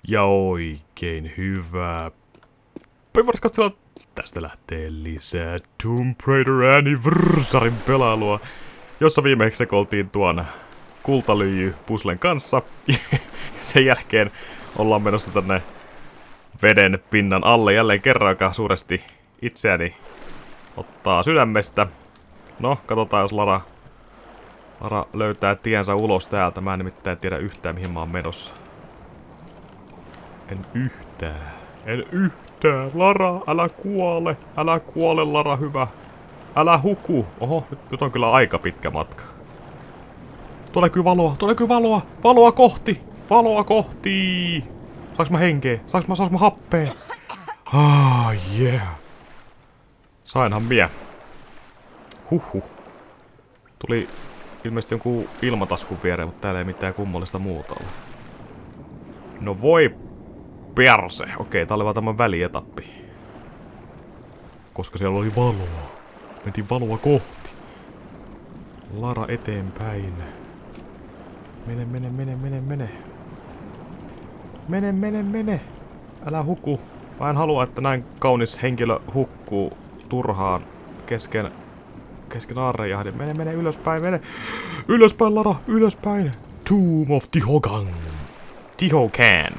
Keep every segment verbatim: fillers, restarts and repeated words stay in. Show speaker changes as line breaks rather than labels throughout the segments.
Ja oikein hyvä. Päiväraskastella tästä lähtee lisää Tomb Raider Anniversarin pelailua, jossa viimeksi sekoltiin tuon kultalyijy-puslen kanssa. Sen jälkeen ollaan menossa tänne veden pinnan alle jälleen kerran, joka suuresti itseäni ottaa sydämestä. No, katsotaan jos Lara, Lara löytää tiensä ulos täältä. Mä en nimittäin tiedä yhtään mihin mä oon menossa. En yhtään. En yhtään. Lara, älä kuole. Älä kuole, Lara, hyvä. Älä huku. Oho, nyt, nyt on kyllä aika pitkä matka. Tuolla näkyy valoa. Tuolla näkyy valoa. Valoa kohti. Valoa kohti. Saanko mä henkeä? Saanko mä, saanko mä happea? Ah, yeah. Sainhan mie. Huhhuh. Tuli ilmeisesti jonkun ilmataskun viereen, mutta täällä ei mitään kummallista muuta ole. No voi perse. Okei, tää oli vaan tämän välietappi. Koska siellä oli valoa. Mentiin valoa kohti. Lara eteenpäin. Mene, mene, mene, mene, mene. Mene, mene, mene. Älä huku. Mä en halua, että näin kaunis henkilö hukkuu turhaan kesken, kesken aarrejahdin. Mene, mene ylöspäin, mene. Ylöspäin, Lara, ylöspäin. Tomb of Tihocan. Tihocan.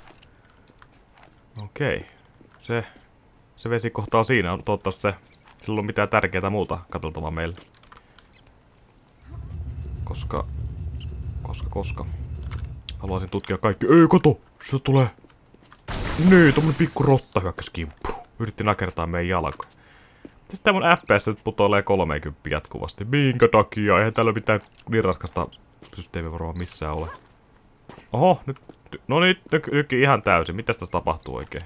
Okei. Se, se vesikohta on siinä. Toivottavasti se, sillä on mitään tärkeää muuta katseltavaa meille. Koska, koska, koska. Haluaisin tutkia kaikki. Ei, kato! Se tulee. Niin, tommonen pikku rotta hyökkäs kimppuun. Yritti nakertaa meidän jalkoja. Sitten tää mun F P S nyt putoilee kolmekymmentä jatkuvasti. Minkä takia? Eihän täällä mitään niin raskasta systeemiä varmaan missään ole. Oho, nyt... No nyt, nyt, nyt ihan täysin. Mitäs tässä tapahtuu oikein?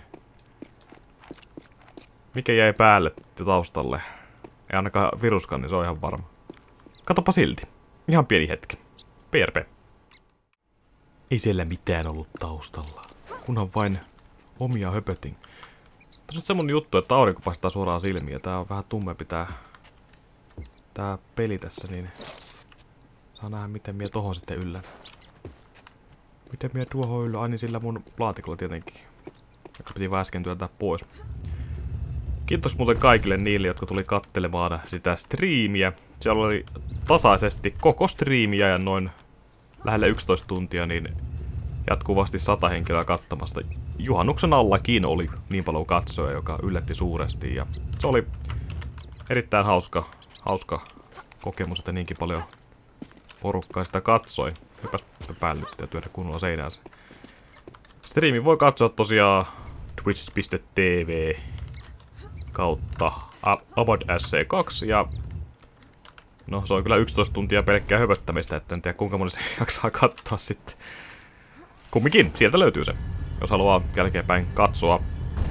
Mikä jäi päälle taustalle? Ei ainakaan viruskaan, niin se on ihan varma. Katsopa silti. Ihan pieni hetki. P R P. Ei siellä mitään ollut taustalla. Kunhan vain omia höpötin. Tässä on semmonen juttu, että aurinko paistaa suoraan silmiä. Tää on vähän tummempi tää, tää peli tässä, niin saa nähdä miten mie tohon sitten yllän. Miten mie tuohon yllän? Ai niin sillä mun laatikolla tietenkin. Joka piti vaan äsken työntää pois. Kiitos muuten kaikille niille, jotka tuli kattelemaan sitä striimiä. Siellä oli tasaisesti koko striimiä ja noin lähelle yksitoista tuntia, niin jatkuvasti sata henkilöä kattamasta. Juhannuksen allakin oli niin paljon katsoja, joka yllätti suuresti. Ja se oli erittäin hauska, hauska kokemus, että niinkin paljon porukkaa sitä katsoi. Hypäs päälle nyt ja työdä kunnolla seinäänsä. Striimi voi katsoa tosiaan twitch piste tv kautta Abad S C kaksi ja no se on kyllä yksitoista tuntia pelkkää höpöttämistä, että en tiedä kuinka moni se jaksaa katsoa sitten. Kumminkin, sieltä löytyy se, jos haluaa jälkeenpäin katsoa.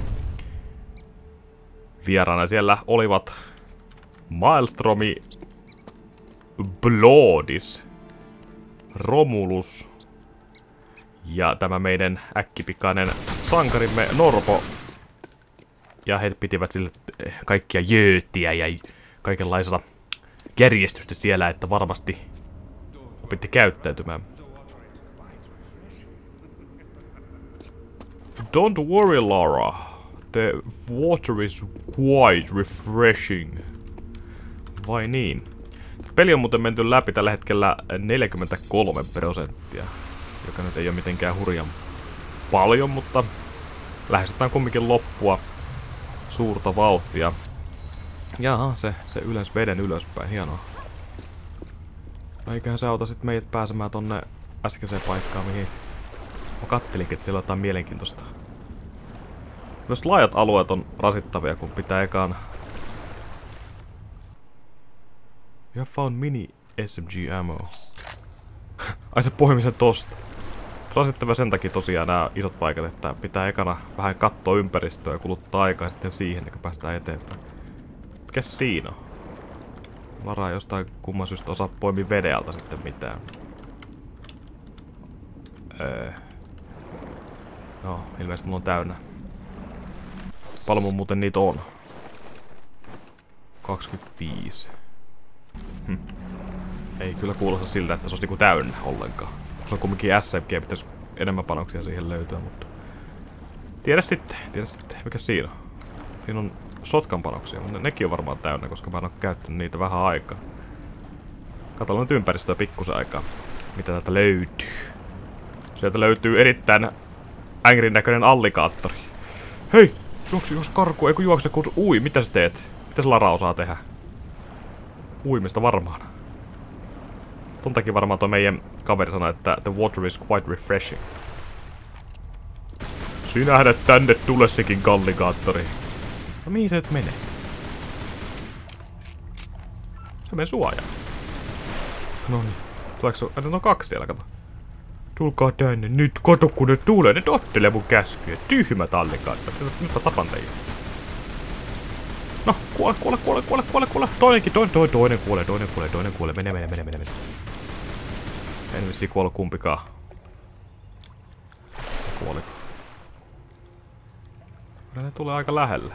Vieraana siellä olivat Maelstromi, Bloodis, Romulus ja tämä meidän äkkipikainen sankarimme Norpo. Ja he pitivät sille kaikkia jöötiä ja kaikenlaista järjestystä siellä, että varmasti opitte käyttäytymään. Don't worry, Lara. The water is quite refreshing. Vai niin? Peli on muuten menty läpi tällä hetkellä neljäkymmentäkolme prosenttia, joka nyt ei ole mitenkään hurjan paljon, mutta lähestytään kumminkin loppua suurta vauhtia. Jaha, se, se ylös, veden ylöspäin, hienoa. No eiköhän se auta sit meidät pääsemään tonne äskeiseen paikkaan, mihin mä kattelinkin, että siellä on jotain mielenkiintoista. Myös laajat alueet on rasittavia, kun pitää ekaan... You have found mini S M G ammo. Ai se poimisen tosta. Rasittavia sen takia tosiaan nämä isot paikat, että pitää ekana vähän katsoa ympäristöä ja kuluttaa aikaa sitten siihen, kun päästään eteenpäin. Mikäs siinä on? Lara jostain kumman syystä osaa poimia vedeltä sitten mitään. Öö. Joo, ilmeisesti mulla on täynnä. Paljon mun muuten niitä on? kaksikymmentäviisi. Hm. Ei kyllä kuulosta siltä, että se olisi niinku täynnä ollenkaan. Se on kumminkin S M G, pitäisi enemmän panoksia siihen löytyä, mutta... Tiedä sitten, tiedä sitten. Mikä siinä on? Siinä on shotgun-panoksia, mutta ne, nekin on varmaan täynnä, koska mä en oo käyttänyt niitä vähän aikaa. Katsotaan nyt ympäristöä pikkusen aikaa. Mitä täältä löytyy? Sieltä löytyy erittäin ängrin näköinen allikaattori. Hei! Juoksi, juoksi karkuun, eikö juokse kun... Ui, mitä sä teet? Mitä se Lara osaa tehdä? Uimista varmaan. Ton takia varmaan toi meidän kaveri sanoi, että the water is quite refreshing. Sinähän et tänne tule sekin allikaattori. No mihin se nyt menee? Se menee suojaan. No niin. Tuleeko se... Se on kaksi siellä, kato. Tulkaa tänne nyt, kato kun ne tulee, ne tottelee mun käskyjä. Tyhmät allikaattorit. Nyt mä tapan teitä. No, kuole, kuole, kuole, kuole, kuole, kuole. Toinenkin, toinen, toinen, toinen kuolee, toinen kuolee, toinen kuolee. Mene, mene, mene, mene, mene. En vissiin kuollut kumpikaan. Kuoli. Kyllä ne tulee aika lähelle.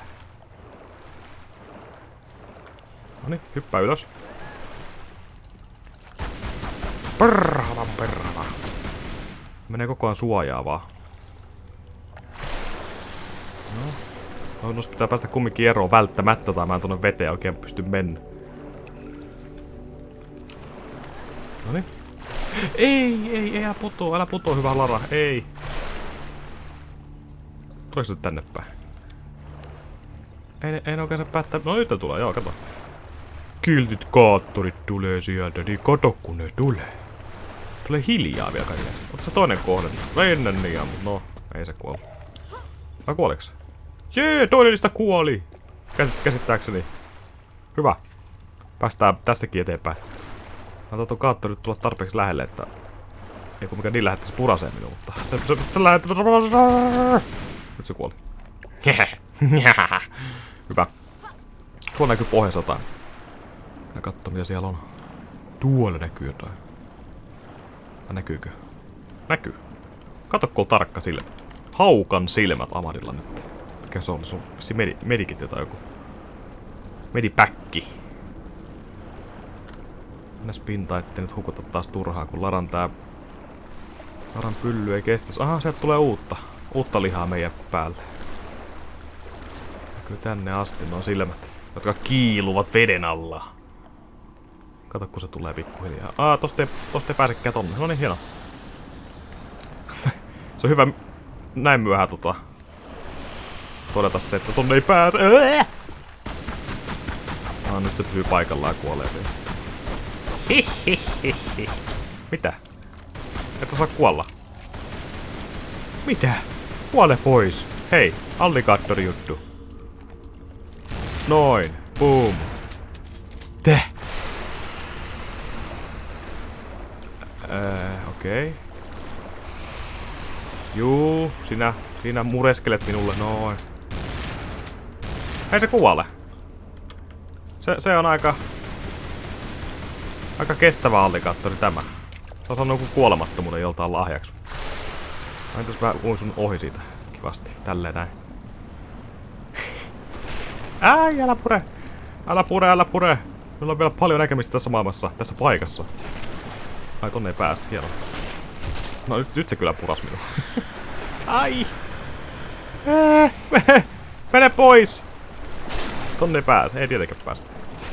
Noniin, hyppää ylös. Perhana, perhana. Menee koko ajan suojaa vaan. No. No, nos pitää päästä kumminkin eroon välttämättä, tai mä en tonne veteen oikein pysty mennä. Noniin. Ei, ei, ei, älä putoo, älä putoo, hyvä Lara, ei. Tuleeko se nyt tänne päin? Ei, ei oikein se päättää. No nyt tulee, joo, kato. Kiltit kaattorit tulee sieltä, niin kato kun ne tulee. Tulee hiljaa vielä kaikille. Ota se toinen kohde. Mennä niin, mutta no, ei se kuole. Vai kuoliko se? Jee, toinen niistä kuoli! Käsit, käsittääkseni. Hyvä. Päästään tässäkin eteenpäin. Mä otan tuon kaattorit tulla tarpeeksi lähelle, että... Ei kun mikä niin lähettäisi puraseen minua, mutta... Se, se, se lähetti... Nyt se kuoli. Hyvä. Tuolla näkyy pohjassa jotain. Mä katso mitä siellä on. Tuolla näkyy jotain. Vai näkyykö? Näkyy. Kato kun on tarkka silmä. Haukan silmät Amadilla nyt. Mikä se on? Se on medi medikit tai joku. Medipäkki. Mennäs pintaan, ettei nyt hukuta taas turhaa, kun Laran tää... Laran pylly ei kestäs. Aha, sieltä tulee uutta. Uutta lihaa meidän päälle. Näkyy tänne asti nuo silmät, jotka kiiluvat veden alla. Kato, kun se tulee pikkuhiljaa. Aa, tosta ei, tosta ei pääsekään tonne. No niin, hieno. Se on hyvä näin myöhään tota... todeta se, että tonne ei pääse. Ah, nyt se pysyy paikallaan ja kuolee siihen. Hihihihi. Mitä? Et osaa kuolla. Mitä? Kuole pois. Hei, allikaattori juttu. Noin. Boom. Täh. Öö, okei. Okay. Juu, sinä, sinä mureskelet minulle, noin. Ei se kuole. Se, se on aika... Aika kestävä allikaattori tämä. Se on saanut joku kuolemattomuuden joltain lahjaksi. Entäs mä uisun ohi siitä kivasti, tälleen näin. Ai, älä pure! Älä pure, älä pure! Meillä on vielä paljon näkemistä tässä maailmassa, tässä paikassa. Ai, tonne ei pääse, hieno. No nyt, nyt se kyllä puras minua. Ai! Äh, mene, mene pois! Tonne ei pääse, ei tietenkään pääse.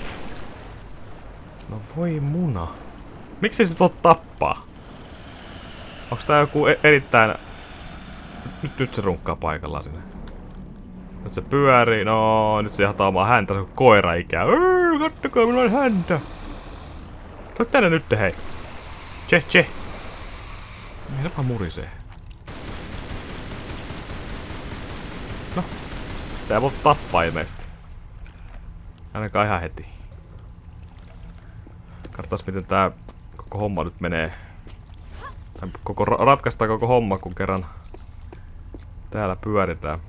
No voi muna. Miksi se voi tappaa? Onks tää joku e erittäin... Nyt, nyt se runkkaa paikallaan sinne. Nyt se pyörii, no nyt se jahtaa omaa häntä, se on koira ikään. Kattokaa, minulla on häntä! Tule tänne nyt, hei! Tse, tse! Mihin vaan murisee? No, tää voi tappaa ilmeisesti. Ainakaan ihan heti. Katsotaan miten tää koko homma nyt menee. Tai koko ra ratkaistaan koko homma, kun kerran täällä pyöritään.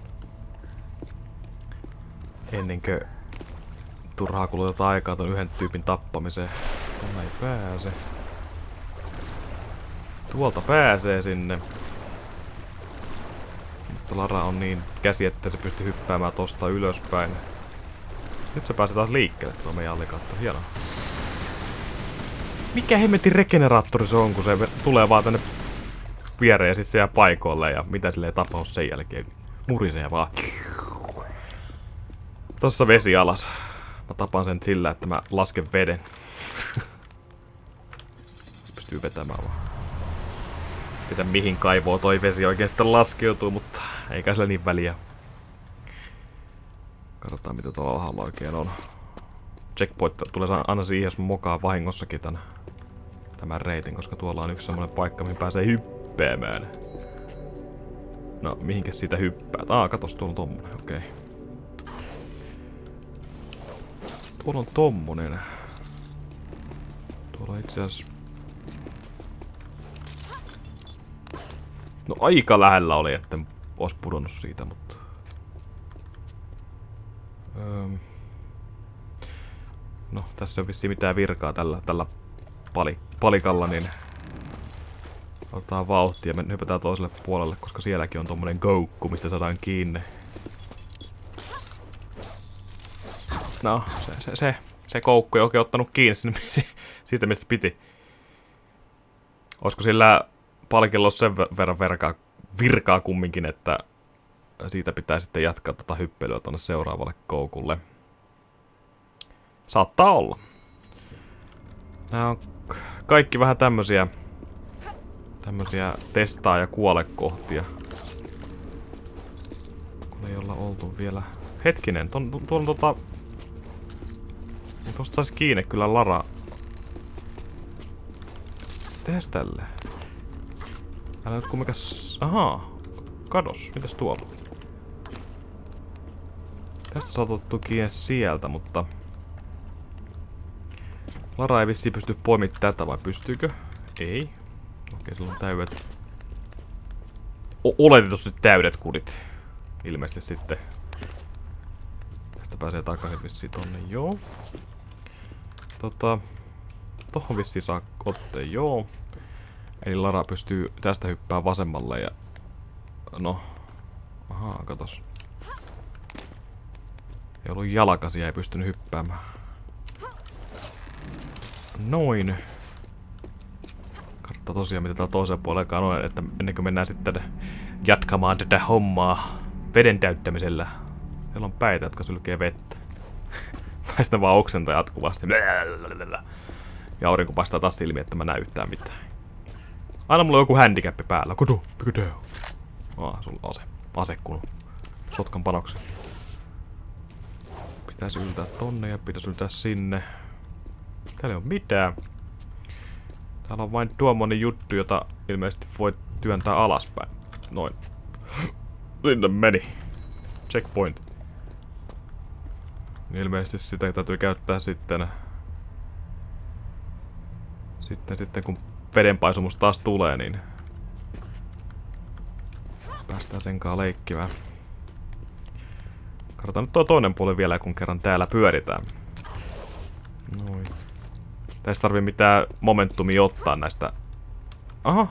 Ennenkö turhaa kulutetaan aikaa ton yhden tyypin tappamiseen. Tuolla ei pääse. Tuolta pääsee sinne. Mutta Lara on niin käsi, että se pystyy hyppäämään tosta ylöspäin. Nyt se pääsee taas liikkeelle tuo meidän allikaattori. Hienoa. Mikä hemmetin regeneraattori se on, kun se tulee vaan tänne viereen ja sit se jää paikoille ja mitä sille ei tapahdu sen jälkeen. Murisee vaan. Tossa vesi alas. Mä tapan sen sillä, että mä lasken veden. Pystyy vetämään vaan. Tiedä mihin kaivoo toi vesi oikeastaan laskeutuu, mutta eikä sillä niin väliä. Katsotaan mitä tuolla alhaalla oikein on. Checkpoint tulee aina siihen, jos mä mokaan vahingossakin tän, tämän reitin, koska tuolla on yksi semmonen paikka, mihin pääsee hyppäämään. No, mihinkäs siitä hyppää? Aa, katos, tuolla on tommonen, okei. Okay. Tuolla on tommonen. Tuolla itse asiassa... No aika lähellä oli, että ois pudonnut siitä, mutta... Öm... No, tässä ei ole vissiin mitään virkaa tällä, tällä pali, palikalla, niin... Otetaan vauhtia ja me hypätään toiselle puolelle, koska sielläkin on tommonen goukku, mistä saadaan kiinni. No, se, se, se, se koukku ei oikein ottanut kiinni sinne, siitä mistä piti. Olisiko sillä palkilla ollut sen verran virkaa, virkaa kumminkin, että siitä pitää sitten jatkaa tota hyppelyä tonne seuraavalle koukulle. Saattaa olla. Nämä on kaikki vähän tämmösiä, tämmösiä testaa ja kuole kohtia. Kun ei olla oltu vielä... Hetkinen, tuolla ton, tota... Tosta sais kiinni kyllä Lara. Tehdäs tälleen. Älä nyt kummikas... Ahaa. Kados. Mitäs tuolla? Tästä saa otettu kiinni sieltä, mutta... Lara ei vissiin pysty poimimaan tätä, vai pystyykö? Ei. Okei, sillä on täydet... O oletetusti täydet kudit. Ilmeisesti sitten. Tästä pääsee takaisin vissiin tonne, joo. Tota... Tohon vissiin saa otteen, joo. Eli Lara pystyy tästä hyppää vasemmalle ja... No... Ahaa, katos. Ei ollut jalkasia, ei pystynyt hyppäämään. Noin. Katsotaan tosiaan mitä täällä toisella puolellakaan on, että ennen kuin mennään sitten jatkamaan tätä hommaa veden täyttämisellä. Siellä on päitä, jotka sylkee vettä. Tai sitten vaan oksentaa jatkuvasti. Ja aurinko paistaa taas silmiin, että mä näen yhtään mitään. Aina mulla on joku handicappi päällä. Kudu, piku deo. Aa, sulla on ase. Ase kun sotkan panoksen. Pitäisi yltää tonne ja pitäisi yltää sinne. Täällä ei ole mitään. Täällä on vain tuommoinen juttu, jota ilmeisesti voi työntää alaspäin. Noin. Sinne meni. Checkpoint. Ilmeisesti sitä täytyy käyttää sitten... Sitten, sitten kun vedenpaisumus taas tulee, niin... Päästään senkaan leikkimään. Katsotaan nyt tuo toinen puoli vielä, kun kerran täällä pyöritään. Noin. Tässä tarvii mitään momentumia ottaa näistä. Aha.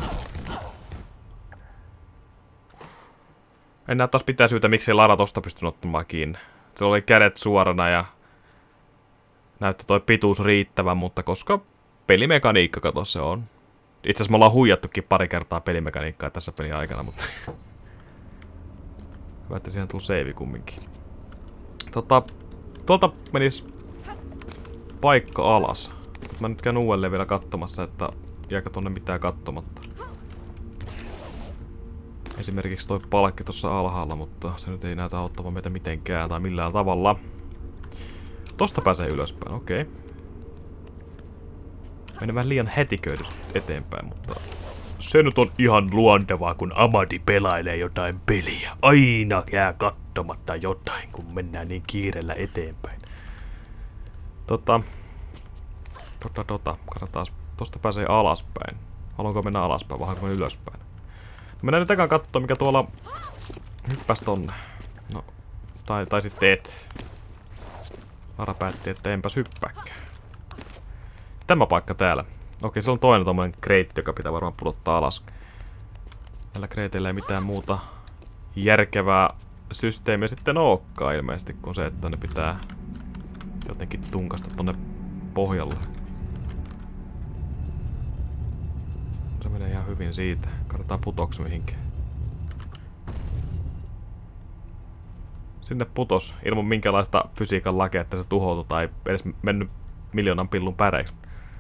En näe taas pitää syytä, miksei Lara tosta pystynyt ottamaan kiinni. Se oli kädet suorana ja näytti toi pituus riittävän, mutta koska pelimekaniikka kato se on. Itse asiassa me ollaan huijattukin pari kertaa pelimekaniikkaa tässä pelin aikana, mutta hyvä, että siihen tuli save kumminkin. Tota, tuolta menis paikka alas. Mä nyt käyn uudelleen vielä katsomassa, että jääkö tonne mitään katsomatta. Esimerkiksi toi palkki tossa alhaalla, mutta se nyt ei näytä auttamaan meitä mitenkään tai millään tavalla. Tosta pääsee ylöspäin, okei. Okay. Mennään vähän liian hätiköidysti eteenpäin, mutta... Se nyt on ihan luontevaa, kun amati pelailee jotain peliä. Aina jää katsomatta jotain, kun mennään niin kiireellä eteenpäin. Tota... Tota, tota. Katsotaan. Tosta pääsee alaspäin. Haluanko mennä alaspäin vai haluanko mennä ylöspäin? Mennään nyt ekaan katsoa, mikä tuolla... Hyppäs tonne. No. Tai, tai sitten et. Lara päätti, että enpäs hyppääkään. Tämä paikka täällä. Okei, se on toinen tommonen kreitti, joka pitää varmaan pudottaa alas. Näillä kreiteillä ei mitään muuta järkevää systeemiä sitten olekaan ilmeisesti, kuin se, että ne pitää jotenkin tunkasta tonne pohjalle. Se menee ihan hyvin siitä. Katsotaan putoksi mihinkään. Sinne putos ilman minkälaista fysiikan lakia, että se tuhoutui tai edes mennyt miljoonan pillun päreiksi.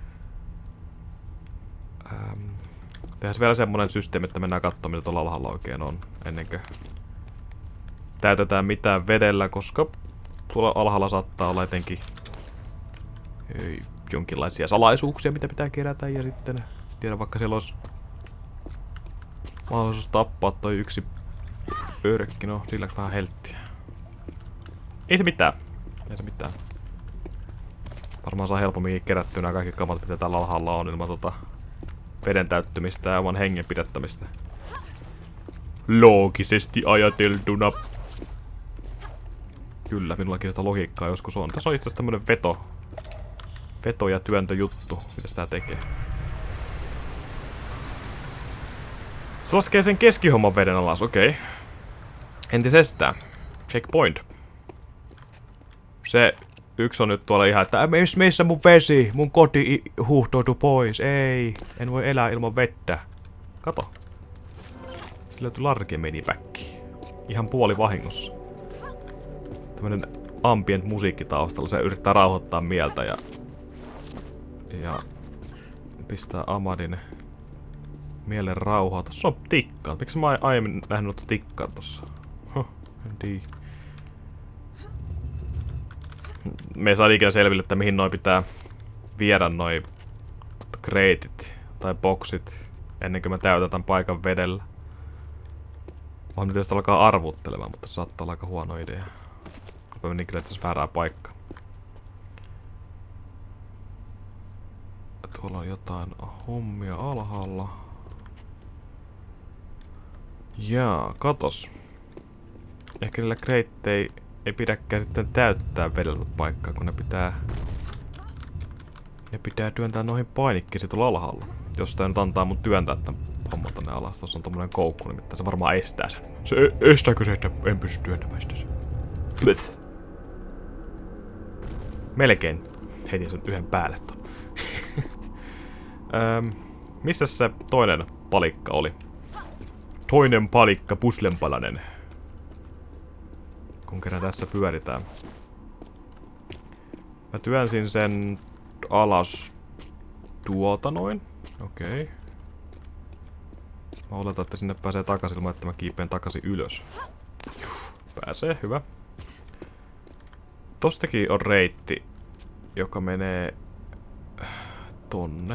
Ähm, tehdään vielä semmonen systeemi, että mennään katsomaan mitä tuolla alhaalla oikein on, ennen kuin täytetään mitään vedellä, koska tuolla alhaalla saattaa olla etenkin ei, jonkinlaisia salaisuuksia, mitä pitää kerätä, ja sitten tiedä vaikka siellä olisi mahdollisuus tappaa toi yksi örkki, no silläks vähän helttiä. Ei se mitään, ei se mitään. Varmaan saa helpommin kerättyä nämä kaikki kamat, mitä täällä alhaalla on, ilman tota veden täyttymistä ja oman hengen pidättämistä. Loogisesti ajateltuna. Kyllä, minullakin sitä logiikkaa joskus on. Tässä on itse asiassa tämmönen veto. Veto- ja työntöjuttu, mitä sitä tekee. Se laskee sen keskihomman veden alas, okei. Okay. Entisestään. Checkpoint. Se yksi on nyt tuolla ihan, että missä mun vesi? Mun koti huuhtoutu pois. Ei, en voi elää ilman vettä. Kato. Sillä löytyi large minipäkki. Ihan puoli vahingossa. Tämmönen ambient musiikki taustalla. Se yrittää rauhoittaa mieltä ja... Ja... Pistää Amadin mielen rauhaa. Tossa on tikkaa. Miksi mä aiemmin nähnyt tikkaa tossa? Huh, en tiedä. Me ei saa ikinä selville, että mihin noi pitää viedä noi kreitit tai boksit ennen kuin mä täytän paikan vedellä. Voin nyt tietysti alkaa arvuuttelemaan, mutta se saattaa olla aika huono idea. Mä menin kyllä itse väärää paikkaa. Tuolla on jotain hommia alhaalla. Jaa, katos. Ehkä niillä kreittei ei pidäkään sitten täyttää vedellä paikkaa, kun ne pitää... Ne pitää työntää noihin painikkeisiin tuolla alhaalla. Jos tää nyt antaa mun työntää tämän homman tonne alas. Tossa on tommonen koukku, nimittäin se varmaan estää sen. Se estääkö se, että en pysty työntämään sitä sen? Blech. Melkein heitin sen yhden päälle ton. Öm, missä se toinen palikka oli? Toinen palikka, puslenpalanen. Kun kerran tässä pyöritään. Mä työnsin sen alas tuolta noin. Okei. Okay. Mä oletan, että sinne pääsee takaisin ilman, että mä kiipeen takaisin ylös. Pääsee, hyvä. Tostakin on reitti, joka menee tonne.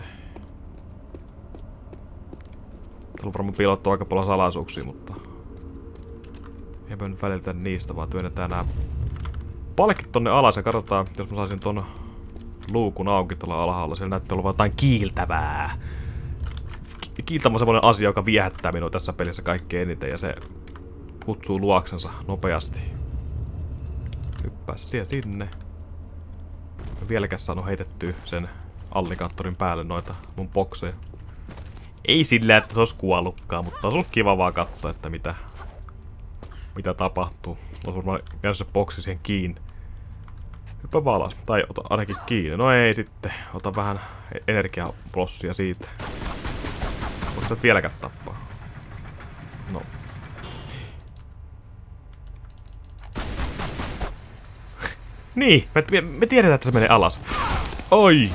Täällä on varmaan piilottu aika paljon salaisuuksia, mutta... Eipä nyt välillä niistä, vaan työnnetään nää palkit tonne alas ja katsotaan, jos mä saisin ton luukun auki tuolla alhaalla. Siellä näyttää olevan jotain kiiltävää. Kiiltävä on semmonen asia, joka viehättää minua tässä pelissä kaikkein eniten ja se kutsuu luoksensa nopeasti. Hyppää siellä sinne. Mä vieläkään saanut heitettyä sen allikaattorin päälle noita mun bokseja. Ei sillä, että se olisi kuollutkaan, mutta olisi ollut kiva vaan katsoa, että mitä... Mitä tapahtuu. Olisi varmaan jäänyt se boksi siihen kiinni. Hyppää vaan alas. Tai ota ainakin kiinni. No ei sitten. Ota vähän energiaplossia siitä. Voiko sitä vieläkään tappaa? No. Niin. Me, me tiedetään, että se menee alas. Oi!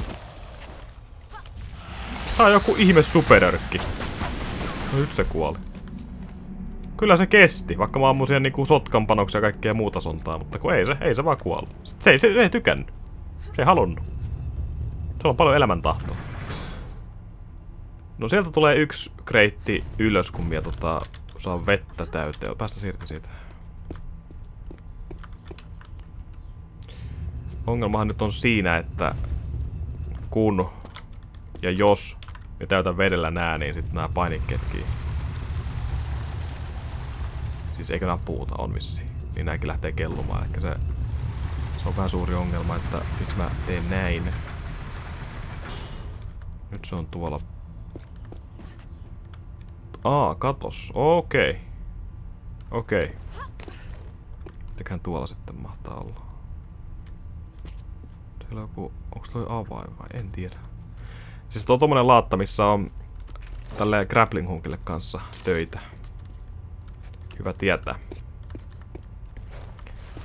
Tää on joku ihme superörkki. No nyt se kuoli. Kyllä se kesti, vaikka mä ammun siihen niinku sotkanpanoksia ja kaikkea muuta sontaa, mutta kun ei se, ei se vaan kuollut. Se ei, se, se ei tykännyt. Se ei halunnut. Se on paljon elämäntahtoa. No sieltä tulee yksi kreitti ylös, kun minä tota, saan vettä täyteen. Päästä siirti siitä. Ongelmahan nyt on siinä, että kun ja jos ja täytän vedellä nää, niin sitten nämä painikkeetkin. Siis eikö nää puuta on vissiin. Niin nääkin lähtee kellumaan. Ehkä se, se on vähän suuri ongelma, että miksi mä teen näin. Nyt se on tuolla. Aa, katos. Okei. Okay. Okei. Okay. Mitäköhän tuolla sitten mahtaa olla? Siellä on joku... Onks toi avain vai? En tiedä. Siis tuo on tommonen laatta, missä on tälleen grappling hookille kanssa töitä. Hyvä tietää.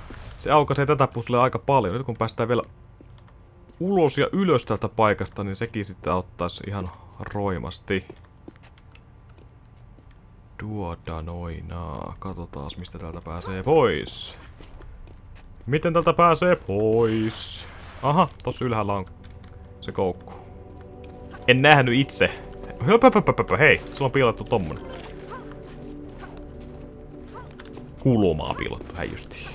Se aukaisee tätä puzzlea aika paljon. Nyt kun päästään vielä ulos ja ylös tältä paikasta, niin sekin sitten auttaisi ihan roimasti. Tuoda noinaa. Katsotaan, mistä täältä pääsee pois. Miten tältä pääsee pois? Aha, tossa ylhäällä on se koukku. En nähnyt itse. Höpöpöpöpö, hei, sulla on piilattu tommonen. Kulmaa piilottu, hei justiin.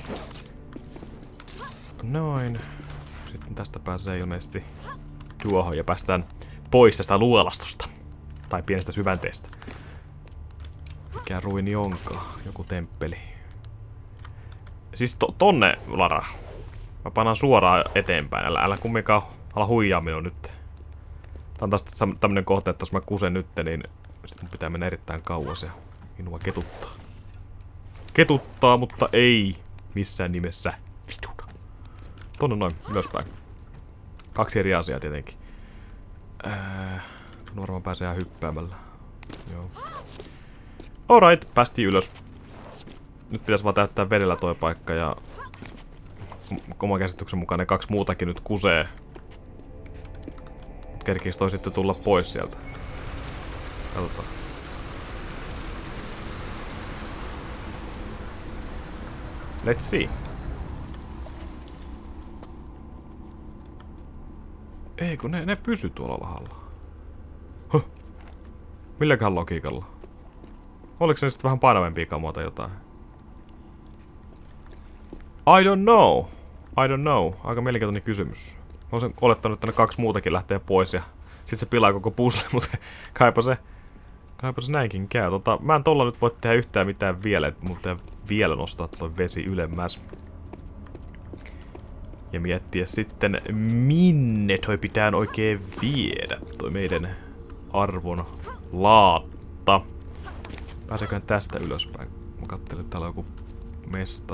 Noin. Sitten tästä pääsee ilmeisesti tuohon ja päästään pois tästä luolastosta. Tai pienestä syvänteestä. Mikä ruini onkaan? Joku temppeli. Siis to tonne, Lara. Mä panan suoraan eteenpäin. Älä, älä kumminkaan ala huijaa minua nyt. Tää on taas tämmönen kohta, että jos mä kusen nyt, niin sit mun pitää mennä erittäin kauas ja minua ketuttaa. Ketuttaa, mutta ei missään nimessä vituta. Tonne noin, ylöspäin. Kaksi eri asiaa tietenkin. Ää, varmaan pääsee ihan hyppäämällä. Joo. Alright, päästiin ylös. Nyt pitäisi vaan täyttää vedellä toi paikka ja oman käsityksen mukaan ne kaksi muutakin nyt kusee. Kerkis toi sitten tulla pois sieltä. Katsotaan. Let's see. Ei kun ne, ne pysy tuolla alhaalla. Huh. Milläköhän logiikalla? Oliko se sitten vähän painavempia kamoa tai jotain? I don't know. I don't know. Aika mielenkiintoinen kysymys. Mä olisin olettanut, että ne kaksi muutakin lähtee pois ja sit se pilaa koko puzzle, mutta kaipa se, kaipa se näinkin käy. Tota, mä en tolla nyt voi tehdä yhtään mitään vielä, että mun pitää vielä nostaa toi vesi ylemmäs. Ja miettiä sitten, minne toi pitää oikein viedä toi meidän arvon laatta. Pääseköhän tästä ylöspäin? Mä katselin, että täällä on joku mesta.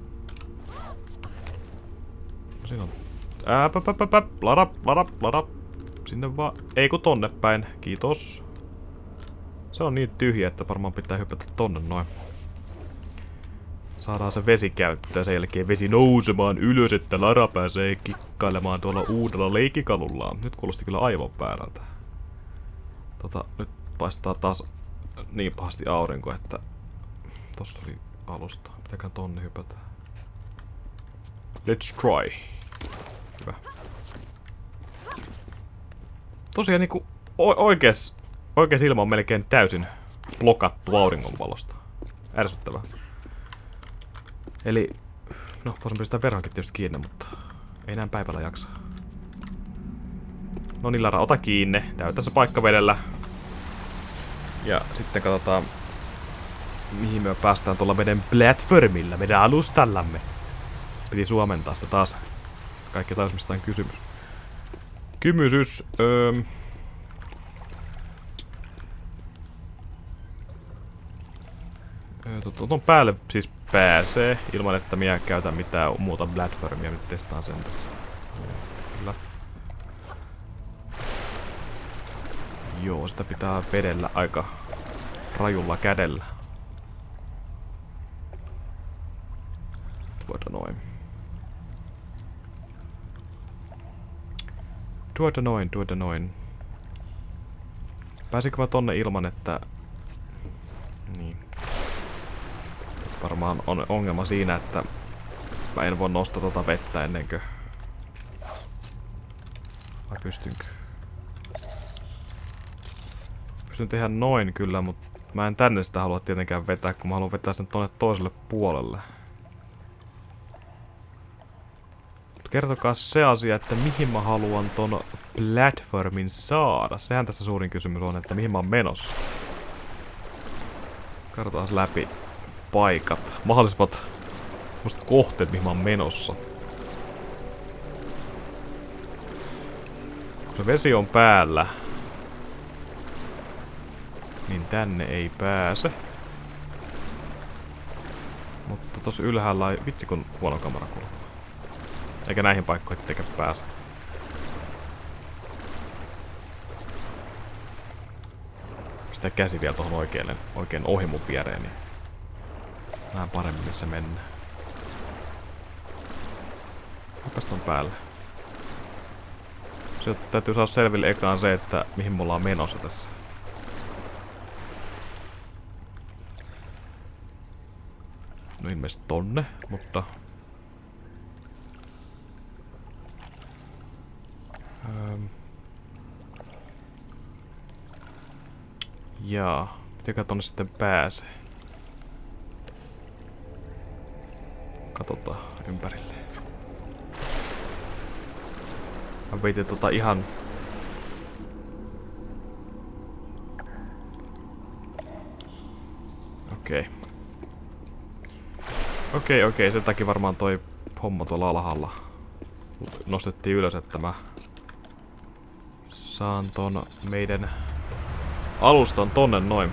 No, siinä on... Ääpäpäpäpä, lara, lara, lara. Sinne vaan... Ei kun tonne päin, kiitos. Se on niin tyhjä, että varmaan pitää hypätä tonne noin. Saadaan se vesi käyttöön, sen jälkeen vesi nousemaan ylös, että Lara pääsee kikkailemaan tuolla uudella leikkikalullaan. Nyt kuulosti kyllä aivan väärältä. Tota, nyt paistaa taas niin pahasti aurinko, että tossa oli alusta. Pitääkään tonne hypätä. Let's try. Hyvä. Tosiaan niinku oikees, oikees ilma on melkein täysin blokattu auringonvalosta. Ärsyttävää. Eli, no voisin pistää verhonkin tietysti kiinni, mutta ei näin päivällä jaksa. No niin Lara, ota kiinni. Täytä se paikka vedellä. Ja sitten katsotaan, mihin me päästään tuolla meidän platformilla, meidän alustallamme. Piti suomentaa se taas. Kaikki taas mistä on kysymys. Kymysys. Öö... Tuon päälle siis pääsee, ilman että minä käytän mitään muuta platformia. Nyt testaan sen tässä. Kyllä. Joo, sitä pitää vedellä aika rajulla kädellä. Tuota noin. Tuota noin, tuota noin. Pääsikö mä tonne ilman, että... Niin. Varmaan on ongelma siinä, että mä en voi nostaa tota vettä ennen kuin... Vai pystynkö? Pystyn tehdä noin kyllä, mutta mä en tänne sitä halua tietenkään vetää, kun mä haluan vetää sen tonne toiselle puolelle. Mut kertokaa se asia, että mihin mä haluan ton platformin saada. Sehän tässä suurin kysymys on, että mihin mä oon menossa. Katsotaan läpi paikat. Mahdollisimmat musta kohteet, mihin mä oon menossa. Kun se vesi on päällä, niin tänne ei pääse. Mutta tossa ylhäällä ei... Vitsi kun huono kamerakulma. Eikä näihin paikkoihin ettekä pääse. Pistää käsi vielä tohon oikealle, oikein ohi mun viereen, niin näen paremmin missä mennään. Hypäs ton päälle. Sieltä täytyy saada selville ekaan se, että mihin me ollaan menossa tässä. No ilmeisesti tonne, mutta... Ähm. Jaa, mitenkä tonne sitten pääsee? Katsotaan ympärille. Mä veitin tota ihan... Okei. Okay. Okei, okay, okei. Okay. Sen takia varmaan toi homma tuolla alhaalla nostettiin ylös, että mä saan ton meidän alustan tonne noin.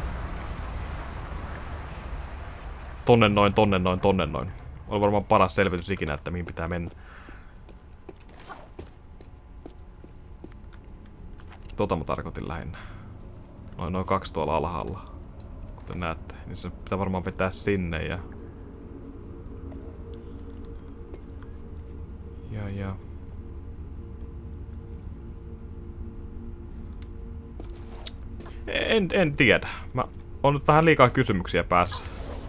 Tonne noin, tonne noin, tonne noin. Oli varmaan paras selvitys ikinä, että mihin pitää mennä. Tota mä tarkoitin lähinnä. Noin noin kaksi tuolla alhaalla. Kuten näette. Niin se pitää varmaan vetää sinne ja... Ja ja... En, en tiedä. Mä on nyt vähän liikaa kysymyksiä päässä.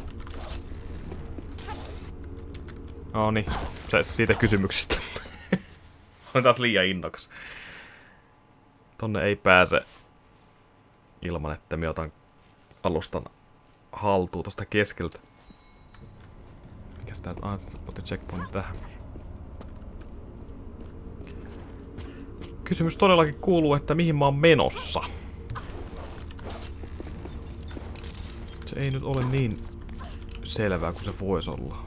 No niin, se siitä kysymyksistä. On taas liian innokas. Tonne ei pääse ilman, että mä otan alustan haltuun tosta keskeltä. Mikäs tää? Ah, se otti checkpoint tähän. Kysymys todellakin kuuluu, että mihin mä oon menossa. Se ei nyt ole niin selvää kuin se voisi olla.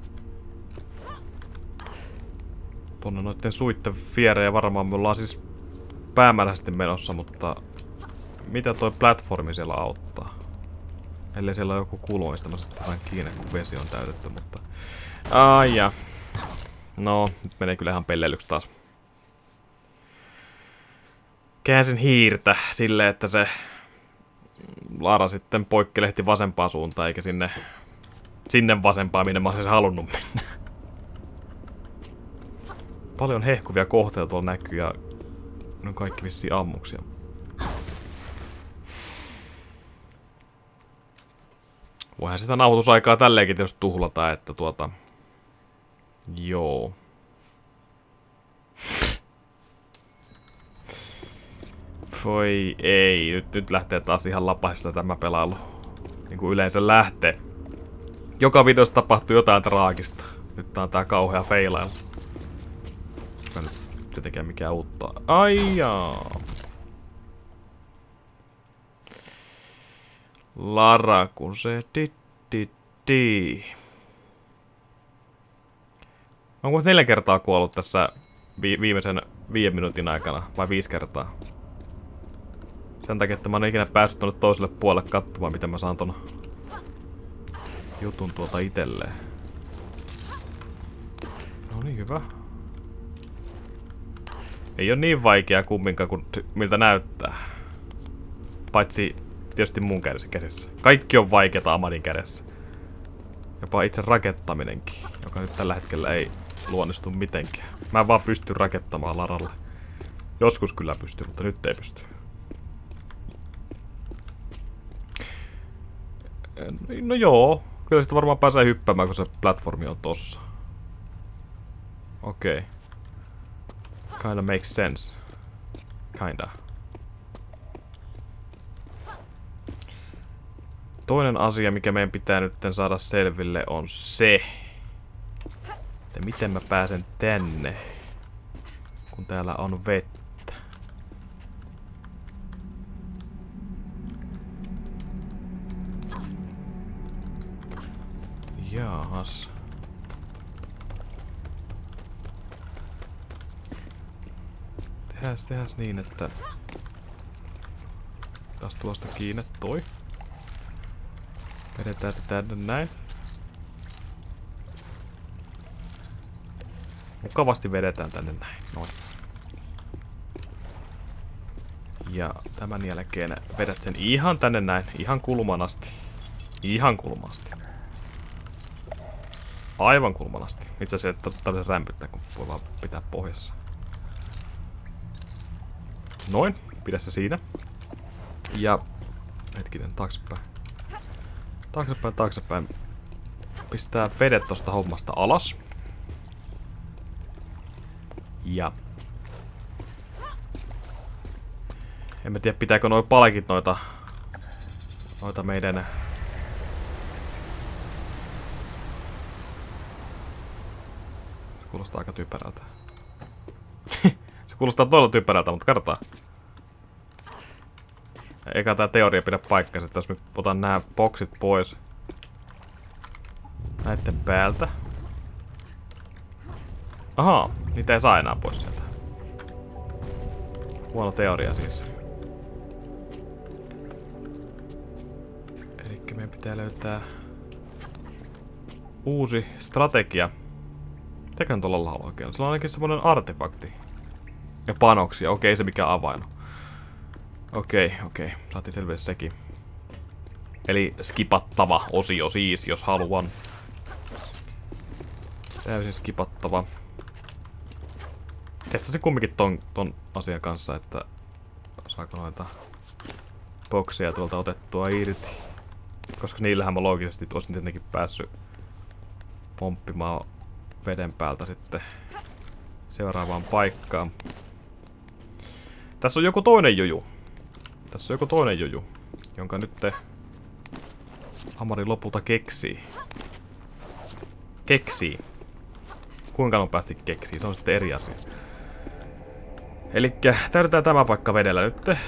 Tuonne noitten suitten viereen varmaan me ollaan siis päämääräisesti menossa, mutta mitä toi platformi siellä auttaa? Ellei siellä ole joku kulma, mistä mä sitten vähän kiinni, kun vesi on täytetty, mutta... Ai ja. No, nyt menee kyllä ihan pelleilyksi taas. Käänsin hiirtä silleen, että se Lara sitten poikkelehti vasempaan suuntaan, eikä sinne, sinne vasempaan, minne mä olisin halunnut mennä. Paljon hehkuvia kohteita tuolla näkyy ja ne on kaikki vissiin ammuksia. Voihan sitä nauhoitusaikaa tälleenkin tietysti tuhlata, että tuota... Joo. Voi ei, nyt, nyt lähtee taas ihan lapasesta tämä pelailu. Niin kuin yleensä lähtee. Joka videossa tapahtuu jotain traagista. Nyt tää on tää kauhea feilailu. Joka nyt tietenkään mikään uutta. Ai jaa. Lara, kun se ti ti ti. Onko neljä kertaa kuollut tässä vi viimeisen viiden minuutin aikana? Vai viisi kertaa? Sen takia, että mä en ikinä päässyt tonne toiselle puolelle katsomaan, miten mä saan ton jutun tuolta itelleen. No niin, hyvä. Ei oo niin vaikea kumminkaan kuin miltä näyttää. Paitsi tietysti mun kädessä käsissä. Kaikki on vaikeeta Amadin kädessä. Jopa itse rakettaminenkin, joka nyt tällä hetkellä ei luonnistu mitenkään. Mä en vaan pysty rakettamaan Laralle. Joskus kyllä pystyy, mutta nyt ei pysty. No joo, kyllä sitä varmaan pääsee hyppäämään, kun se platformi on tossa. Okei. Okay. Kinda makes sense. Kinda. Toinen asia, mikä meidän pitää nyt saada selville, on se, että miten mä pääsen tänne, kun täällä on vettä. Jaahas. Tehäs, tehäs niin, että taas tuosta kiinni toi. Vedetään se tänne näin. Mukavasti vedetään tänne näin. Noin. Ja tämän jälkeen vedät sen ihan tänne näin. Ihan kulman asti. Ihan kulman asti. Aivan kulmanasti. Itse asiassa että tämmöisen rämpyttää, kun voi vaan pitää pohjassa. Noin. Pidä se siinä. Ja... Hetkinen, taaksepäin. Taaksepäin, taaksepäin. Pistää vedet tosta hommasta alas. Ja... En mä tiedä, pitääkö noi palkit noita... Noita meidän... Se kuulostaa aika typerältä. Se kuulostaa todella typerältä, mutta katsotaan. Eikä tää teoria pidä paikkansa, että jos mä otan nämä boksit pois näitten päältä. Ahaa, niitä ei saa enää pois sieltä. Huono teoria siis. Elikkä meidän pitää löytää uusi strategia. Mitäkään tuolla lailla oikein? Sillä on ainakin semmonen artefakti. Ja panoksia. Okei, ei se mikään avain. Okei, okei. Saatiin selville sekin. Eli skipattava osio siis, jos haluan. Täysin skipattava. Testasin kumminkin ton, ton asian kanssa, että saako noita bokseja tuolta otettua irti. Koska niillähän mä loogisesti olisin tietenkin päässyt pomppimaan veden päältä sitten seuraavaan paikkaan. Tässä on joku toinen juju. Tässä on joku toinen juju, jonka nyt te Hamari lopulta keksii. Keksii. Kuinka on päästi keksii, se on sitten eri asia. Elikkä täydetään tämä paikka vedellä nyt.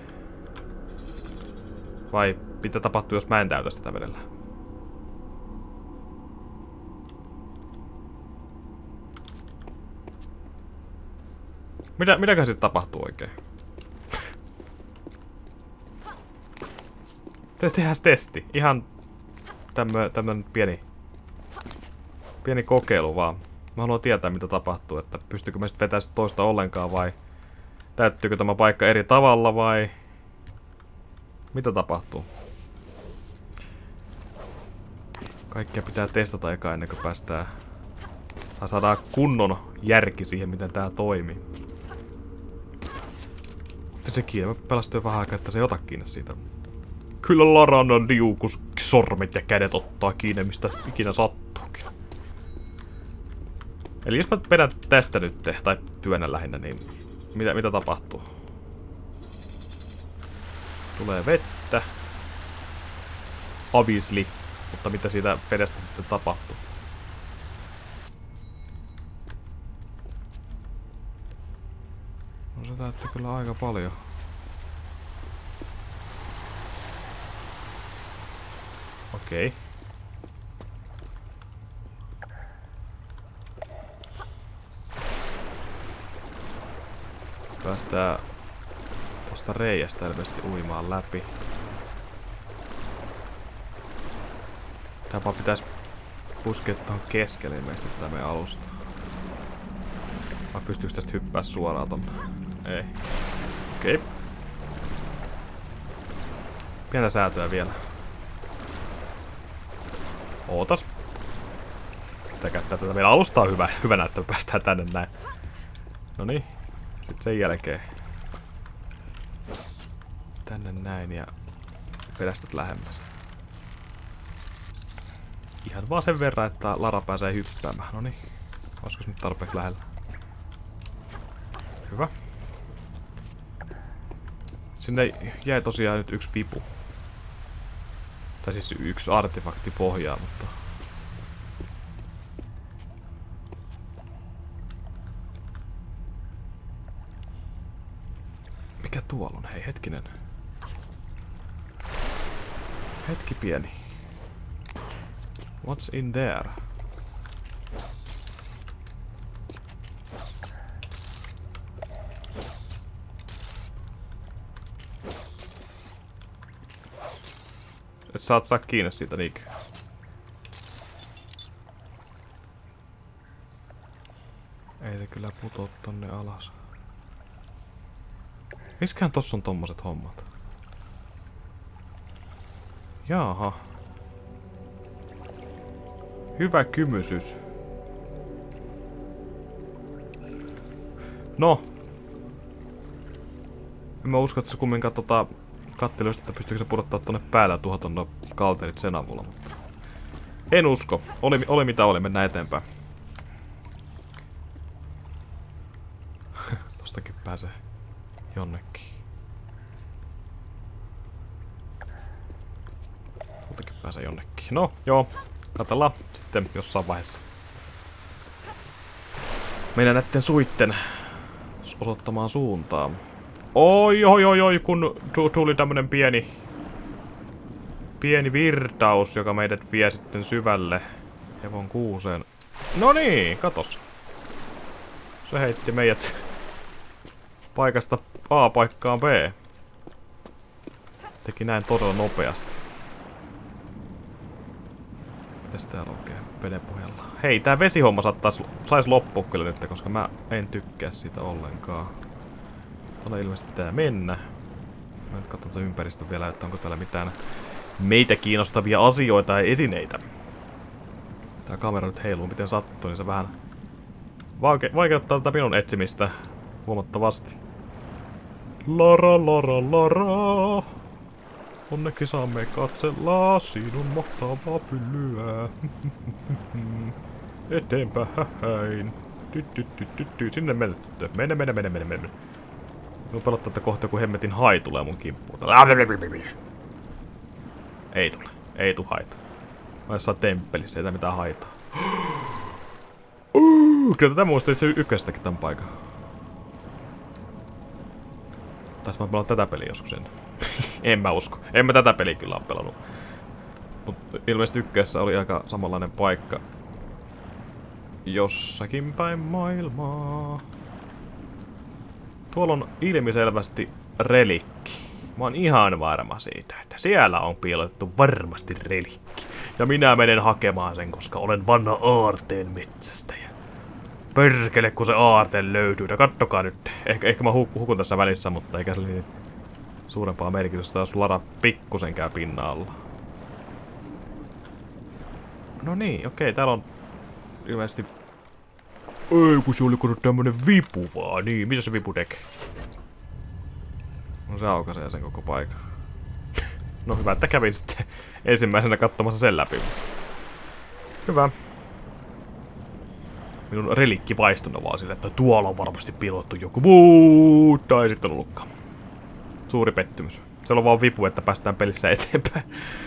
Vai mitä tapahtuu, jos mä en täytä sitä vedellä? Mitä, mitäkään sitten tapahtuu oikein? Te tehdään testi. Ihan tämmönen, tämmönen pieni, pieni kokeilu vaan. Mä haluan tietää mitä tapahtuu, että pystyykö me sitten vetämään toista ollenkaan vai täyttyykö tämä paikka eri tavalla vai mitä tapahtuu? Kaikkea pitää testata eka ennen kuin päästään tai saadaan kunnon järki siihen miten tää toimii. Ja se kiinni, mä pelastuin vähän aikaa, että se ei ota kiinni siitä. Kyllä Laran liukus sormet ja kädet ottaa kiinni, mistä ikinä sattuukin. Eli jos mä vedän tästä nyt, tai työnnän lähinnä, niin mitä, mitä tapahtuu? Tulee vettä. Obviously. Mutta mitä siitä vedestä sitten tapahtuu? No se täytyy kyllä aika paljon. Okei. Päästään tosta reiästä ilmeisesti uimaan läpi. Tää vaan pitäis puskea tohon keskelle ilmeisesti tää meidän alusta. Vai pystyykö tästä hyppää suoraan tonne? Ei. Okei. Pientä säätöä vielä. Ootas. Pitää käyttää tätä. Meillä alusta on hyvä, hyvä että me päästään tänne näin. Noniin. Sitten sen jälkeen. Tänne näin ja vedästät lähemmäs. Ihan vaan sen verran, että Lara pääsee hyppäämään. Noniin. Olisiko nyt tarpeeksi lähellä? Hyvä. Sinne jäi tosiaan nyt yksi vipu. Tai siis yksi artefakti pohjaa, mutta... Mikä tuolla on? Hei, hetkinen. Hetki pieni. What's in there? Et saat saa kiinni siitä niinkö? Ei se kyllä putoa tonne alas. Miskähän tossa on tommoset hommat? Jaaha. Hyvä kymysys. No. En mä usko, että se kumminkaan tota katteli, että pystyykö se pudottaa tonne päällä ja tuhota nuo kalterit sen avulla, mutta... En usko. Oli, oli mitä oli, mennään eteenpäin. Tostakin pääsee jonnekin. Tostakin pääsee jonnekin. No, joo. Katsellaan sitten jossain vaiheessa. Mennään näitten suitten osoittamaan suuntaan. Oi, oi, oi, oi, kun tuli tämmönen pieni... Pieni virtaus, joka meidät vie sitten syvälle hevon kuuseen. No niin, katos. Se heitti meidät paikasta A paikkaan B. Teki näin todella nopeasti. Mitäs täällä oikein veden pohjalla? Hei, tää vesihomma saattais, sais loppua kyllä nyt, koska mä en tykkää siitä ollenkaan. Tuolla ilmeisesti pitää mennä. Mä nyt katson sen ympäristön vielä, että onko täällä mitään meitä kiinnostavia asioita ja esineitä. Tää kamera nyt heiluu miten sattuu, niin se vähän vaike vaikeuttaa tätä minun etsimistä huomattavasti. Lara, lara, lara. Onneksi saamme katsella sinun mahtavaa pyllyä. Eteenpäin. Sinne mene, mene, mene, mene, mene, mene. Minun pelottaa, että kohta joku hemmetin hai tulee mun kimppuun. Ei tule. Ei tuu haita. Mä jossain temppelissä, ei tää mitään haitaa. Uh, kyllä tätä muistin se ykköstäkin tän paikan. Tais mä pelannut tätä peliä joskus ennen. En mä usko. En mä tätä peliä kyllä oo pelannut. Mut ilmeisesti ykkössä oli aika samanlainen paikka. Jossakin päin maailmaa. Tuolla on ilmiselvästi relikki. Mä oon ihan varma siitä, että siellä on piilotettu varmasti relikki. Ja minä menen hakemaan sen, koska olen vanha aarteen metsästäjä. Perkele, kun se aarte löytyy. Ja kattokaa nyt. Ehkä, ehkä mä hu hukun tässä välissä, mutta eikä se niin suurempaa merkitystä, jos Lara pikkusen käy pinnalla. No niin, okei, täällä on ilmeisesti... Ei, kun se oli kun tämmönen vipu vaan. Niin, mitä se vipu tekee? No se aukaisee sen koko paikan. No hyvä, että kävin sitten ensimmäisenä katsomassa sen läpi. Hyvä. Minun relikki vaistona vaan sille, että tuolla on varmasti piilottu joku muu, tai sitten ollutkaan. Suuri pettymys. Siellä on vaan vipu, että päästään pelissä eteenpäin.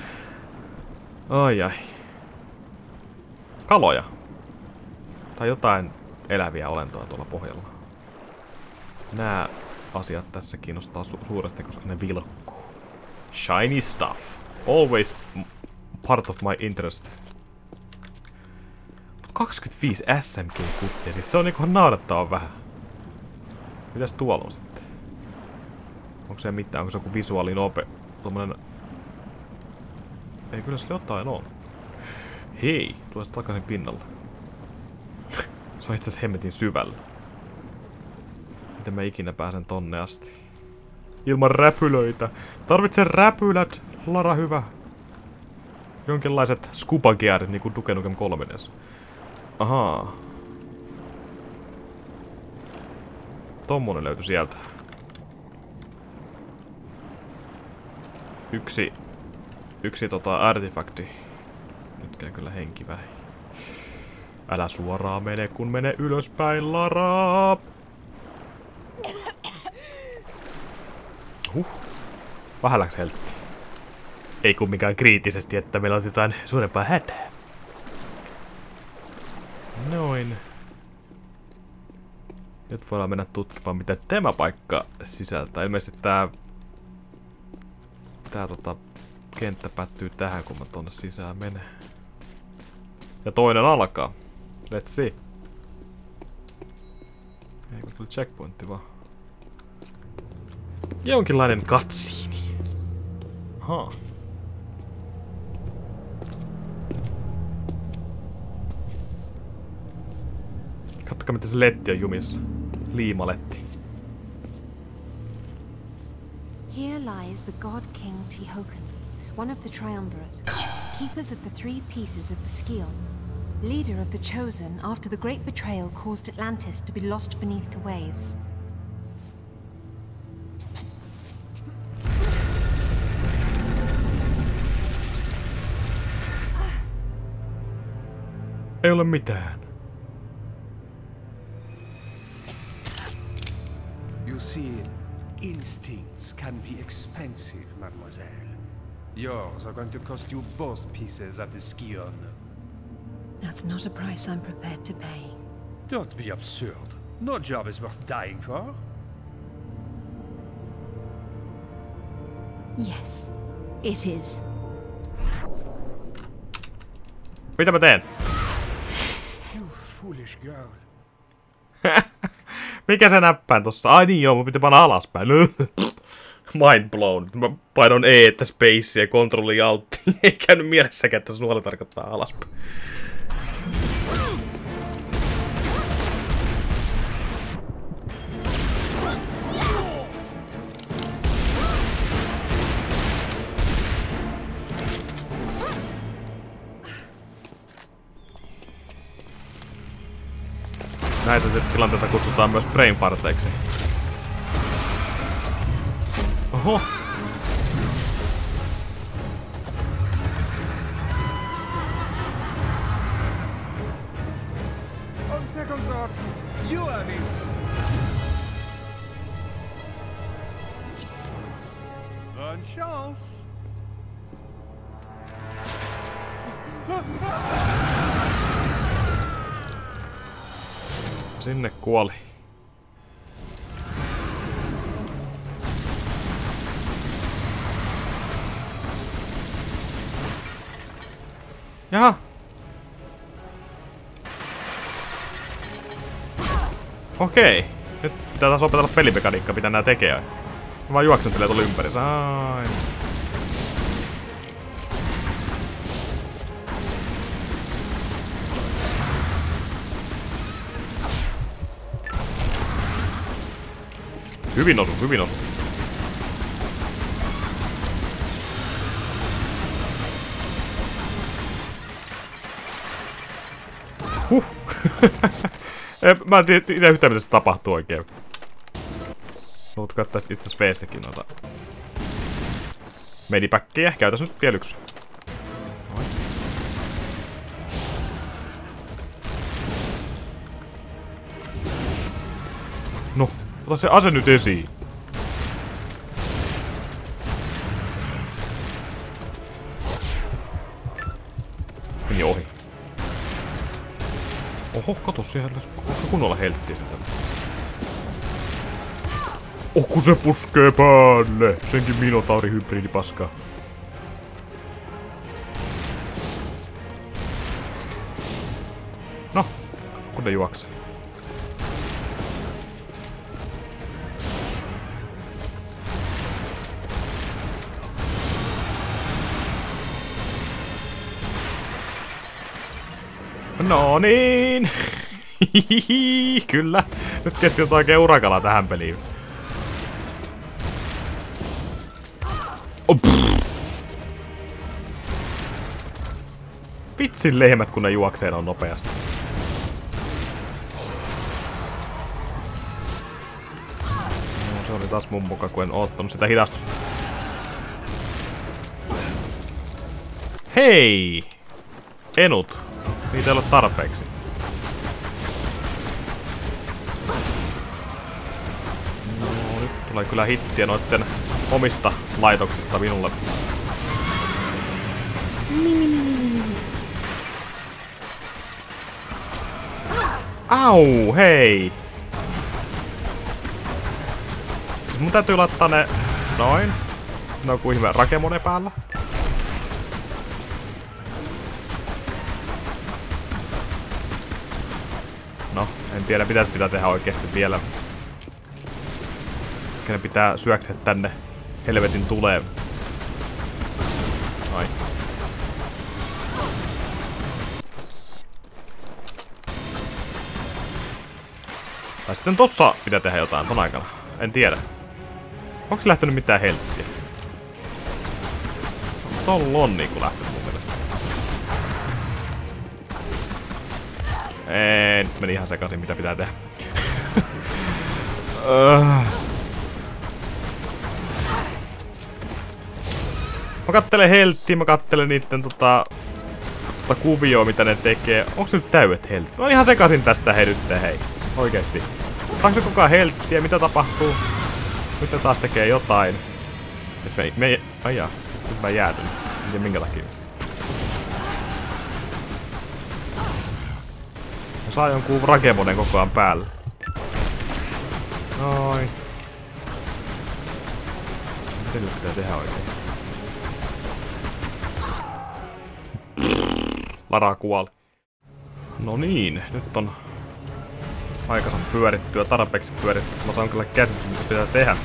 Ai ai. Kaloja. Tai jotain eläviä olentoja tuolla pohjalla. Nää asiat tässä kiinnostaa su suuresti, koska ne vilkkuu. Shiny stuff. Always part of my interest. kaksikymmentäviisi S M G-kuttia, siis se on niinku naurettavan vähän. Mitäs tuolla on sitten? Onko se mitään? Onko se joku visuaali nope? Tommonen... Ei kyllä sillä jotain on. Hei, tulee sitten takaisin pinnalla. Se on itse asiassa hemmetin syvällä. Miten mä ikinä pääsen tonne asti? Ilman räpylöitä. Tarvitsen räpylät, Lara hyvä. Jonkinlaiset scuba gearit niinku Duke Nukem kolme. Ahaa. Tommonen löytyi sieltä. Yksi... Yksi tota artefakti. Nyt käy kyllä henki vähin. Älä suoraan mene, kun mene ylöspäin, Lara! Huh. Vähän läks heltti. Ei kumminkaan kriittisesti, että meillä on jotain suurempaa hätää. Noin. Nyt voidaan mennä tutkimaan, mitä tämä paikka sisältää. Ilmeisesti tää... Tää tota... Kenttä päättyy tähän, kun mä tonne sisään menen. Ja toinen alkaa. Let's see. Eikö tuli checkpointti vaan. Jonkinlainen cutscene. Ahaa. Katsokaa miten se letti on jumissa. Liimaletti.
Here lies the god king Tihocan, one of the triumvirate, keepers of the three pieces of the Skion. Leader of the Chosen after the great betrayal caused Atlantis to be lost beneath the waves.
Ei ole mitään.
You see, instincts can be expensive, mademoiselle. Yours are going to cost you both pieces of the Skion.
That's not a price I'm prepared to pay.
Don't be absurd. No job is worth dying for.
Yes, it is.
Mitä mä teen?
You foolish girl.
Mikä se näppään tossa? Ai niin joo, mun piti panna alaspäin. Mind blown. Mä painon E, että space ja kontrolli altti. Ei käynyt mielessäkään, että se nuoli tarkoittaa alaspäin. Näitä tilanteita kutsutaan myös brainfarteiksi. Oho!
On second thought, you have it. Bonne chance.
Sinne kuoli. Jaha. Okei. Nyt pitää taas opetella pelimekaniikkaa, mitä nää tekee. Mä vaan juoksentelee tuolla ympäri. Sain. Hyvin osu, hyvin osu. Huh. Mä en tiedä yhtään, mitä se tapahtuu oikein. Haluat katsoa itse asiassa V:stäkin noita medipäkkejä. Käytäs nyt vielä yksi. Noin. No, ota se ase nyt esiin. Meni ohi. Oho, kato siellä, kunnolla helttiä sitä. Oh, kun se puskee päälle! Senkin minotauri hybridi paskaa. No, kun ne juoksee. No niin! Kyllä! Nyt keskitytään oikein urakalla tähän peliin. Oh, vitsin lehmät, kun ne juoksee on nopeasti. No, se oli taas mun muka, kun en oottanut sitä hidastusta. Hei! Enut. Niitä ei ole tarpeeksi. No, nyt tulee kyllä hittiä noitten omista laitoksista minulle. Au, hei! Mun täytyy laittaa ne noin. No kuin ihme Rakemone päällä. No, en tiedä mitä se pitää tehdä oikeesti vielä. Kenen pitää syökseä tänne helvetin tuleen. Noin. Tai sitten tossa pitää tehdä jotain ton aikana. En tiedä. Onko lähtenyt mitään helttiä? Tolla on niinku lähtenyt mun mielestä. Ei, nyt meni ihan sekaisin, mitä pitää tehdä. Mä kattelen helttiä, mä kattelen niitten tota... tota kuvioa, mitä ne tekee. Onks se nyt täydet helttiä? Mä oon ihan sekaisin tästä hei nyt, hei. Oikeesti. Saanko se kukaan helttiä? Mitä tapahtuu? Nyt ne taas tekee jotain. Et me, me, ai jaa, nyt mä jäätyn. En tiedä minkä takia. Mä saan jonkun rakemonen koko ajan päälle. Noin. Mitä nyt pitää tehdä oikein? Lara kuoli. No niin, nyt on aikansa pyörittyä, tarpeeksi pyörittyä. Mä saan kyllä käsitys, mitä pitää tehdä.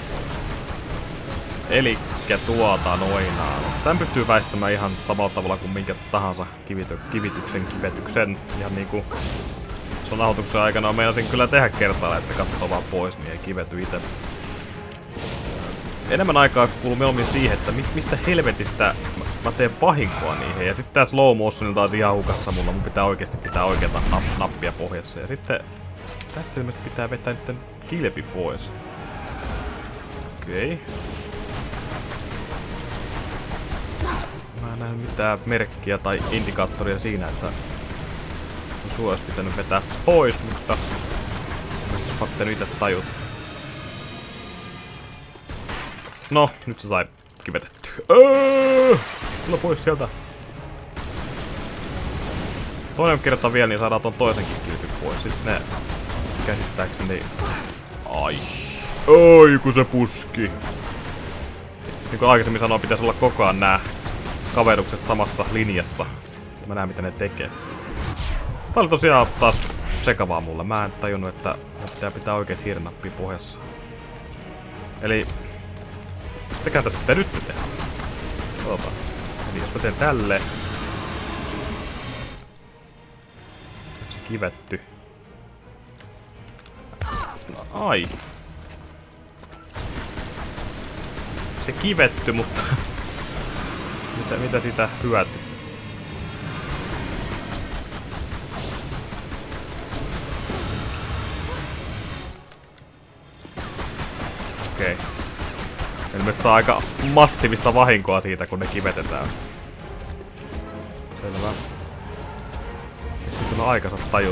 Elikkä tuota noinaan. Tän pystyy väistämään ihan samalla tavalla kuin minkä tahansa kivity kivityksen kivetyksen. Ihan niinku sun nauhoituksen aikana meinasin kyllä tehdä kertailla, että katsoo vaan pois, niin ei kivety itse. Enemmän aikaa kuluu mieluummin siihen, että mistä helvetistä mä teen vahinkoa niihin. Ja sitten tää slow motion taas ihan hukassa mulla. Mun pitää oikeesti pitää oikeata nap nappia pohjassa. Ja sitten tästä ilmeisesti pitää vetää niitten kilpi pois. Okei. Okay. Mä en näe mitään merkkiä tai indikaattoria siinä, että sua olisi pitänyt vetää pois, mutta mä en itse tajut. No, nyt se sai kivetettyä. Öö! Tulla pois sieltä. Toinen kerta vielä, niin saadaan ton toisenkin kilpin pois. Sitten ne käsittääkseni... Ai. Oi, kun se puski. Niin kuin aikaisemmin sanoin, pitäisi olla koko ajan nää kaverukset samassa linjassa. Mä näen, mitä ne tekee. Tää oli tosiaan taas sekavaa mulle. Mä en tajunnut, että pitää pitää oikeet hiirinappia pohjassa. Eli... Mitäkään tästä pitää nyt tehdä? Ota. Eli jos mä teen tälle... Se kivetty. No, ai. Se kivetty, mutta... mitä, mitä sitä hyöty? Okei. Okay. Ilmeisesti saa aika massiivista vahinkoa siitä, kun ne kivetetään. Selvä. Sitten kyllä aikansa tajut.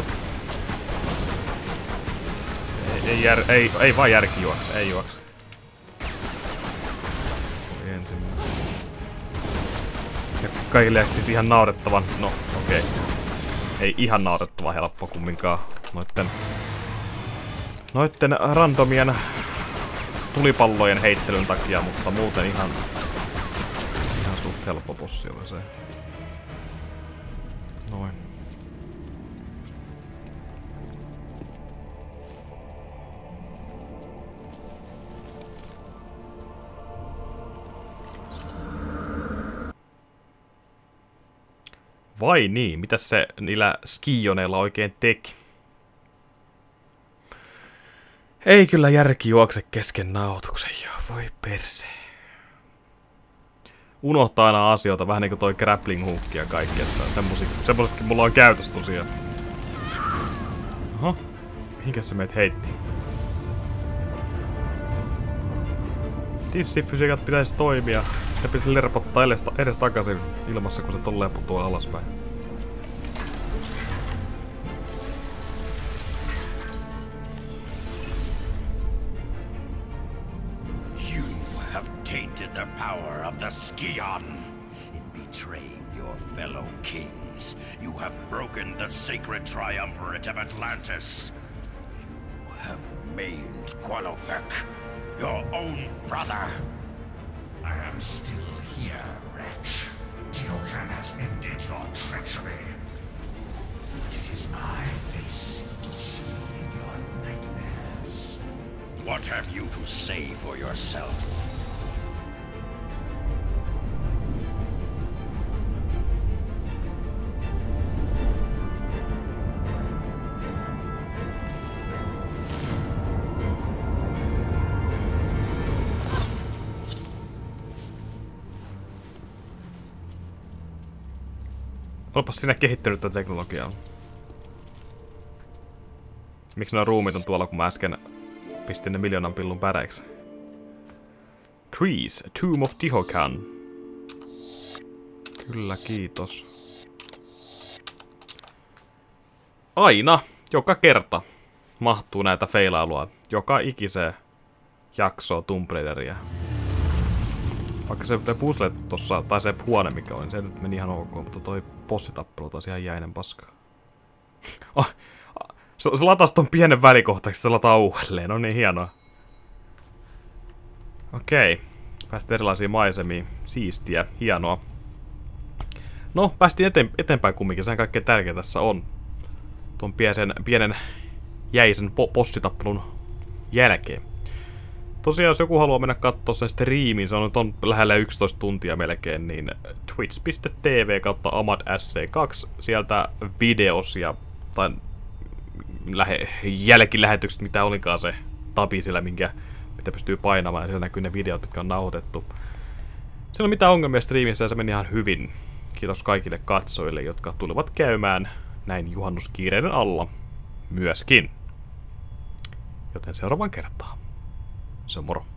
Ei, ei, jär, ei, ei vaan järki juokse, ei juokse. Ensimmäinen. Ja kaikille siis ihan naurettavan, no okei. Okay. Ei ihan naurettavan helppo kumminkaan noitten... Noitten randomien... tulipallojen heittelyn takia, mutta muuten ihan... Ihan suht helppo bossi oli se. Noin. Vai niin, mitäs se niillä skioneilla oikein teki? Ei kyllä järki juokse kesken nauhoituksen, joo, voi perse. Unohtaa aina asioita, vähän niinku toi grappling hook ja kaikki, että semmosetkin mulla on käytössä tosiaan. Oho, mihinkäs se meitä heitti? Tissifysiikat pitäisi toimia. Se pitäisi lerpottaa edes, edes takaisin ilmassa, kun se tolleen putoaa alaspäin.
The power of the Skion. In betraying your fellow kings, you have broken the sacred triumvirate of Atlantis. You have maimed Qualopec, your own brother.
I am still here, wretch. Tiokan has ended your treachery. But it is my face you will see in your nightmares.
What have you to say for yourself?
Olepas sinä kehittänyt tätä teknologiaa. Miksi nuo ruumit on tuolla, kun mä äsken pistin ne miljoonan pillun päreiksi? Trees, Tomb of Tihocan. Kyllä, kiitos. Aina, joka kerta, mahtuu näitä feilailua. Joka ikiseen jaksoa Tomb Raideria. Vaikka se puzzle tossa, tai se huone mikä oli, se nyt meni ihan ok, mutta toi bossitappelu taas ihan jäinen paska. Oh, se, se latas ton pienen välikohtaisesti, se lataa uudelleen, on niin hienoa. Okei, päästiin erilaisiin maisemiin, siistiä, hienoa. No, päästiin eteen, eteenpäin kumminkin, sehän kaikkein tärkeä tässä on. Tuon pienen, pienen jäisen po bossitappelun jälkeen. Tosiaan, jos joku haluaa mennä katsoa sen striimiin, se on nyt on lähellä yksitoista tuntia melkein, niin twitch piste tv kautta amad s c kaksi, sieltä videosia, tai lähe, jälkilähetykset, mitä olikaan se tabi sillä, minkä, mitä pystyy painamaan, ja siellä näkyy ne videot, mitkä on nauhoitettu. Siinä on mitään ongelmia striimissä, ja se meni ihan hyvin. Kiitos kaikille katsojille, jotka tulivat käymään näin juhannuskiireiden alla myöskin. Joten seuraavan kertaan. Se on moro.